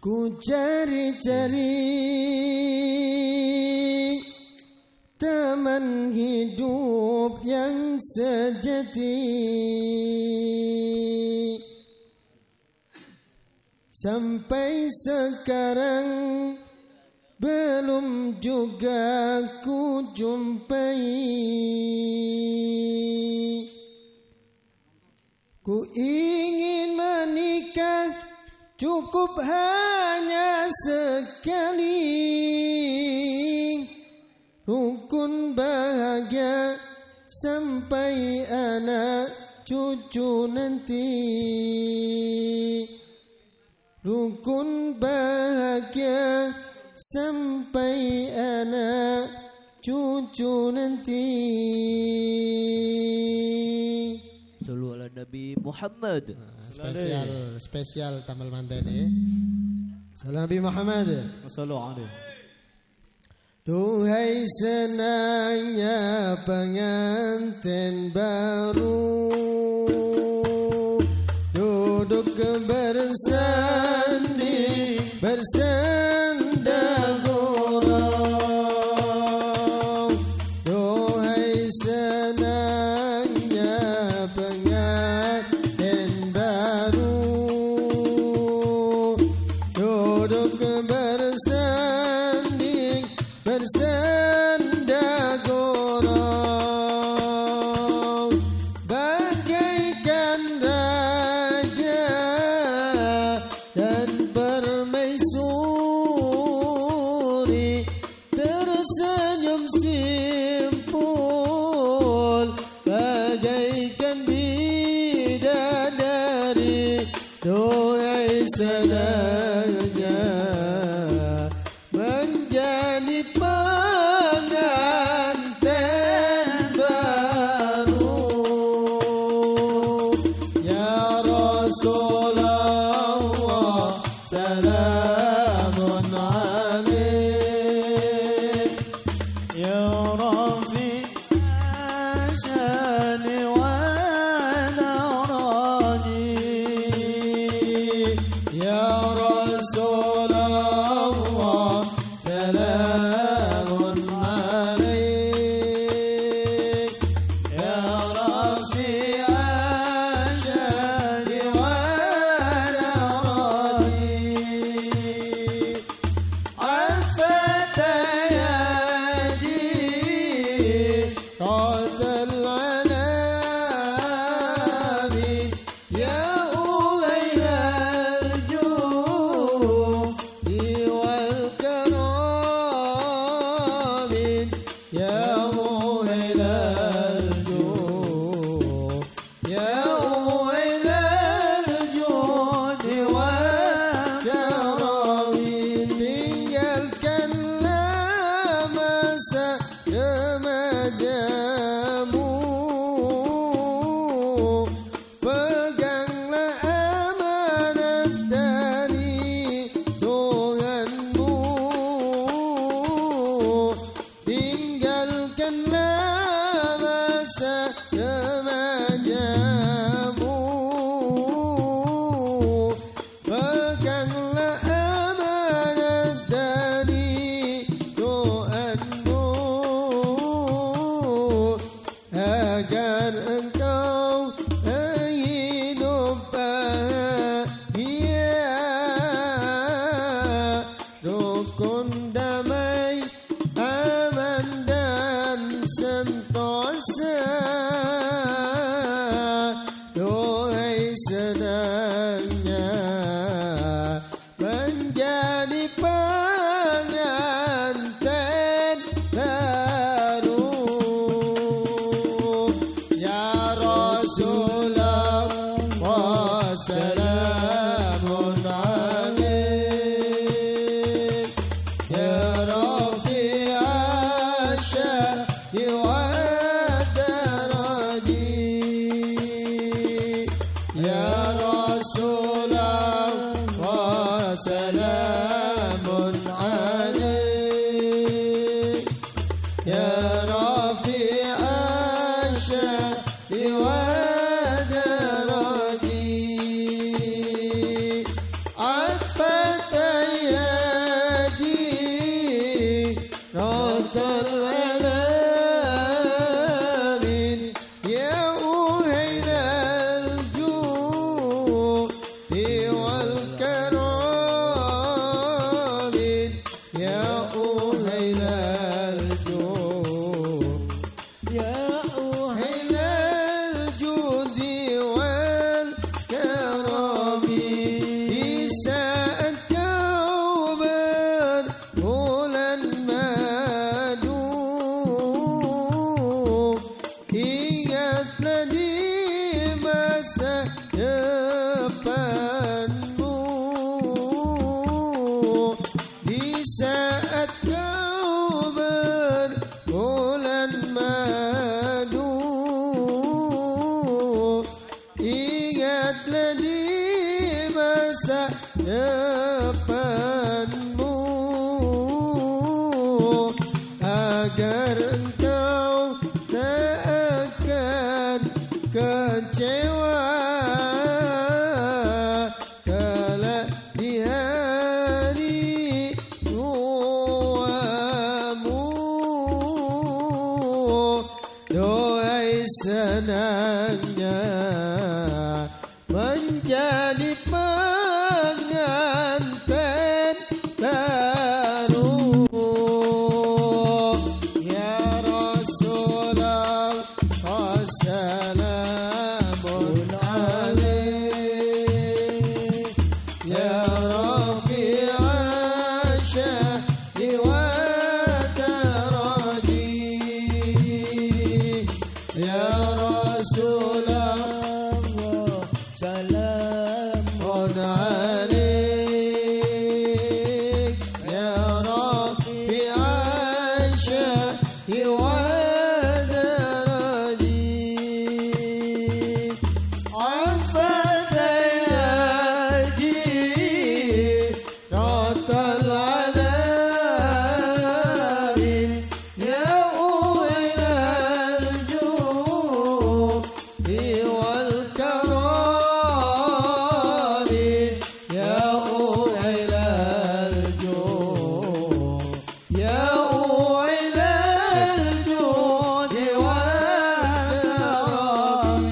Ku cari-cari teman hidup yang sejati, sampai sekarang belum juga ku jumpai. Ku ingin menikah, cukup hanya sekali, rukun bahagia sampai anak cucu nanti. Rukun bahagia sampai anak cucu nanti. Sallu ala Nabi Muhammad. Spesial tampil mantan ya. Salam Nabi Muhammad. Sallu alaihi. Duhai senangnya pengantin baru, duduk bersanding bersandar gurau. Duhai senangnya pengantin baru, duduk bersanding bersandar gurau, bagaikan raja dan permaisuri, tersenyum simpul bagaikan bidadari. Duhai senangnya menjadi pengantin baru. Ya Rasulullah salamun alaik, Ya Rafi ashani wa narani. Ya Rasulullah salamun alaik, Ya Rafi ashani wa narani. الفتياتي طال العنام، يا أولي الجود والكرام، يا أولي الجود، يا أولي الجود والكرام. Tinggalkanlah masa remajamu, peganglah amanat dari Tuhanmu. Tinggalkanlah masa remajamu, peganglah amanat dari Tuhanmu, agar engkau hidup bahagia, rukun damai aman dan sentosa. Duhai senangnya menjadi pengantin baru. Ya Rasulullah salamun alaik, Ya Rafi asyadi wa daraji, Ya Rasulullah masa depanmu agar engkau takkan kecewa kala di hari tuamu. Doai senangnya menjadi pengantin baru. Ya Rasulullah wassalamun alaik ya Rafi'a syahdi wa taraji ya Rasulullah salamun alaik ya Rafi'a syahdi wa taraji عفت ياجي رات العلام يا إلى الجود والكرام يا إلى الجود يا إلى الجود والكرام.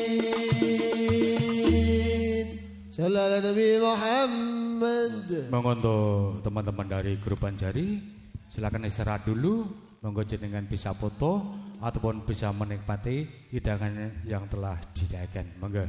Sallallahu alaihi Nabi Muhammad. Monggo untuk teman-teman dari grup Banjari silakan istirahat dulu. Monggo jenengan bisa foto ataupun bisa menikmati hidangan yang telah disediakan. Monggo.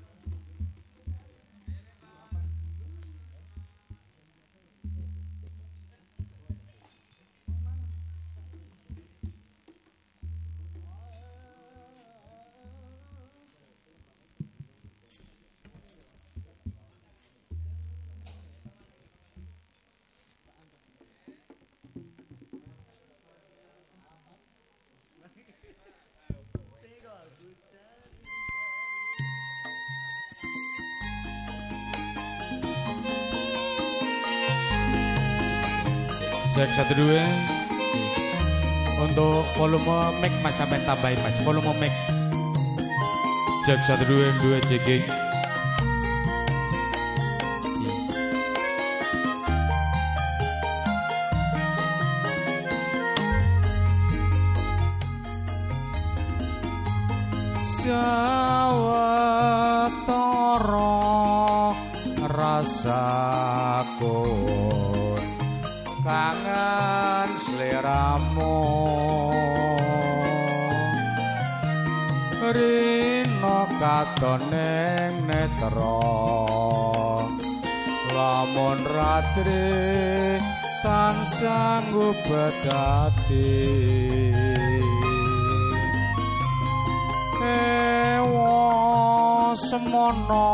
Cek 1 2. Untuk volume mic Mas sampai tambahin Mas. Volume mic. Cek 1 2 checking. Sawetara rasaku kangen sliramu rino katoneng netra lamun ratri tansah ngubedati ewa semono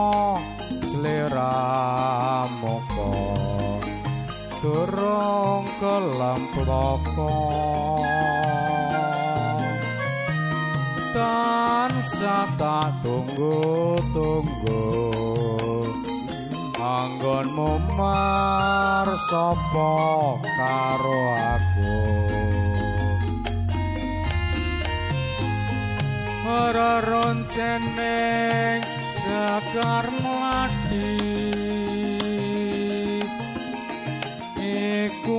sliramu kok durung kelamploko tansah tak tunggu-tunggu anggonmu marsapa karo aku reronceneng sekar mladi iku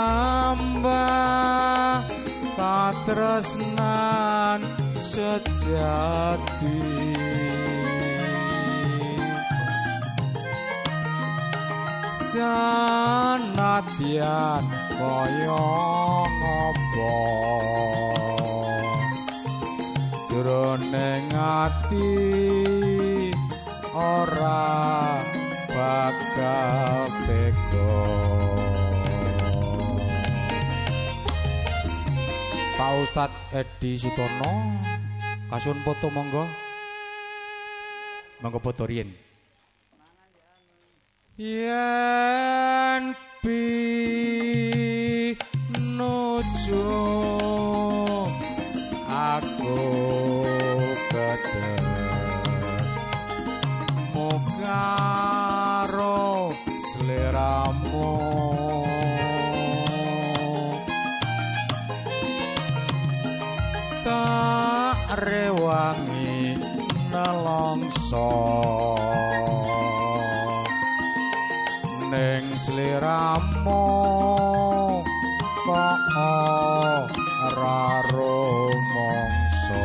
lambah katresnan sejati sanadyan kaya apa jroning ati ora bakal tega. Pak Ustadz Edi Sutono kasun foto monggo foto riyen yen pinuju aku ketemu karo sliramu kok ora rumangsa.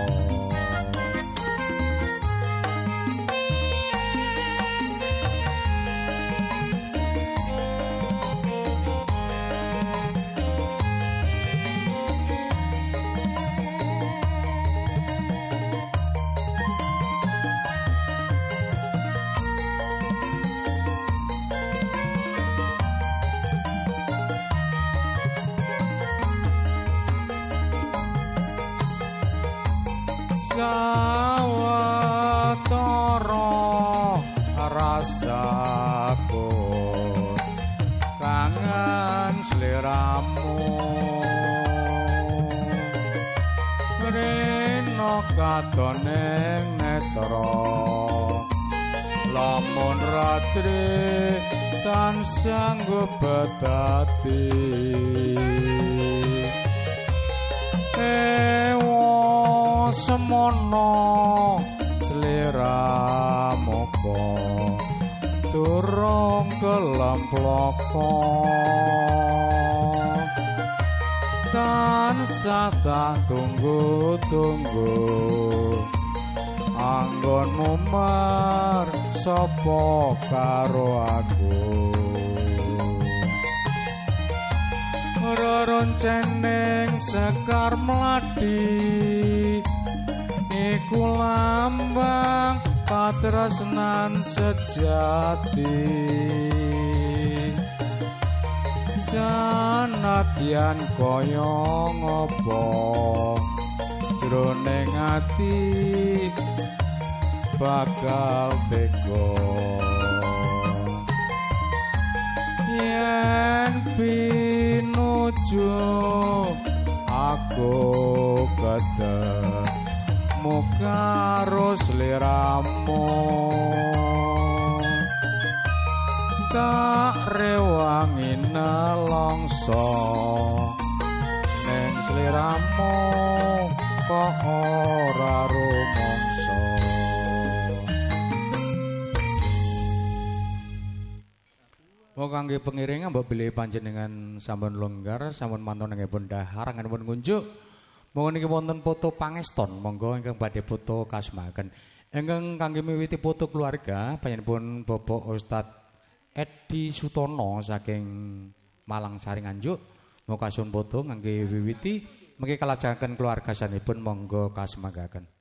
Sawetara rasaku kangen sliramu rena katoneng netra lamun ratri tansah ngobati semono sliramu kok durung kelemploko tansah tak tunggu-tunggu anggonmu mar sapa karo aku rerenceneng sekar mladi iku lambang katresnan sejati sanadyan kaya ngapa jroning ati bakal tega yen pinuju aku ketemu karo sliramu tak rewangi nelongso ning sliramu kok ora rumangsa. Mau kangge pengiring mbok bilih panjenengan sampun longgar sampun mantun nggih dahar nganipun ngunjuk. Monggo niki wonten foto pangeston, monggo ingkang badhe foto kasmaken. Ingkang kangge miwiti foto keluarga panjenenganipun Bapak Ustadz Edi Sutono saking Malang Sari Nganjuk. Monggo kasun foto kangge wiwiti mengki kalajengaken keluarga sanipun monggo kasmagaken.